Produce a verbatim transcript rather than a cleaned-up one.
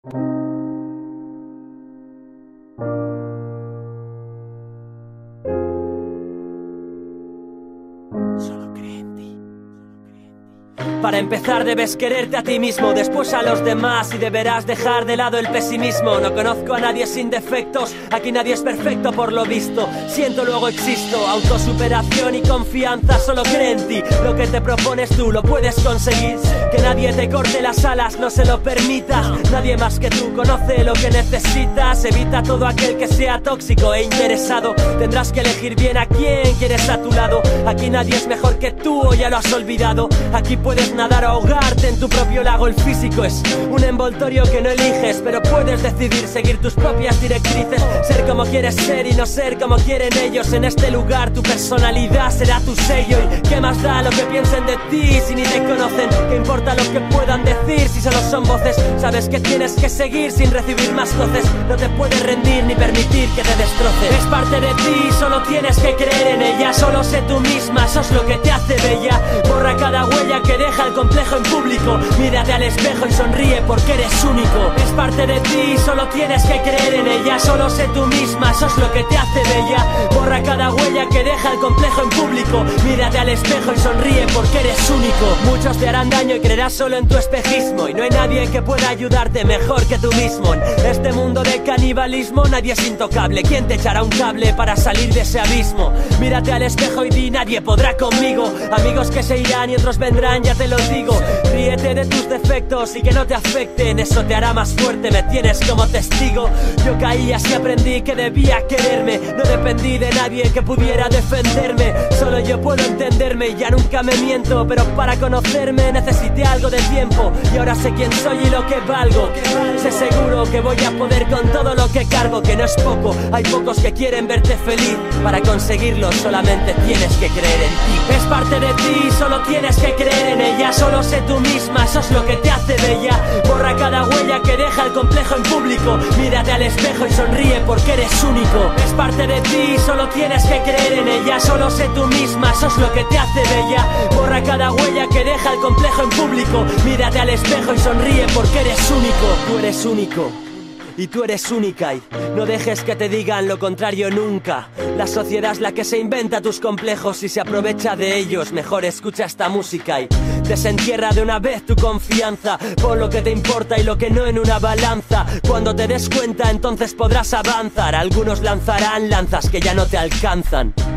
Para empezar debes quererte a ti mismo, después a los demás y deberás dejar de lado el pesimismo. No conozco a nadie sin defectos, aquí nadie es perfecto por lo visto. Siento luego existo, autosuperación y confianza, solo cree en ti. Lo que te propones tú lo puedes conseguir. Que nadie te corte las alas, no se lo permitas. Nadie más que tú conoce lo que necesitas. Evita todo aquel que sea tóxico e interesado. Tendrás que elegir bien a quién quieres a tu lado. Aquí nadie es mejor que tú o ya lo has olvidado. Aquí puedes nadar o ahogarte en tu propio lago. El físico es un envoltorio que no eliges, pero puedes decidir seguir tus propias directrices. Ser como quieres ser y no ser como quieren ellos. En este lugar tu personalidad será tu sello. Y qué más da lo que piensen de ti si ni te conocen. Qué importa lo que puedan decir si solo son voces. Sabes que tienes que seguir sin recibir más coces. No te puedes rendir ni permitir que te destrocen. Es parte de ti, solo tienes que creer en ella. Solo sé tú misma, eso es lo que te hace bella. Borra cada huella que deja el complejo en público. Mírate al espejo y sonríe porque eres único. Es parte de ti, solo tienes que creer en ella. Solo sé tú misma, eso es lo que te hace bella. Borra cada huella que deja el complejo en público. Mírate al espejo y sonríe porque eres único. Muchos te harán daño y creerás solo en tu espejismo. Y no hay nadie que pueda ayudarte mejor que tú mismo. En este mundo de canibalismo nadie es intocable. ¿Quién te echará un cable para salir de ese abismo? Mírate al espejo y di, nadie podrá conmigo. Amigos que se irán y otros vendrán, ya te lo digo. Ríete de tus defectos y que no te afecten. Eso te hará más fuerte, me tienes como testigo. Yo caí así aprendí que debía quererme. No dependí de nadie que pudiera defenderme. Solo yo puedo entenderme y ya nunca me miento. Pero para conocerme necesité algo de tiempo. Y ahora sé quién soy y lo que valgo. Sé seguro que voy a poder con todo lo que cargo, que no es poco. Hay pocos que quieren verte feliz. Para conseguirlo solamente tienes que creer en ti. Es parte de ti, solo tienes que creer en ella. Solo sé tú misma, eso es lo que te hace bella. Borra cada huella que deja el complejo en público. Mírate al espejo y sonríe porque eres único. Es parte de ti, solo tienes que creer en ella. Solo sé tú misma, eso es lo que te hace bella. Borra cada huella que deja el complejo en público. Mírate al espejo y sonríe porque eres único. Tú eres único y tú eres única y no dejes que te digan lo contrario nunca. La sociedad es la que se inventa tus complejos y se aprovecha de ellos. Mejor escucha esta música y desentierra de una vez tu confianza. Pon lo que te importa y lo que no en una balanza. Cuando te des cuenta entonces podrás avanzar. Algunos lanzarán lanzas que ya no te alcanzan.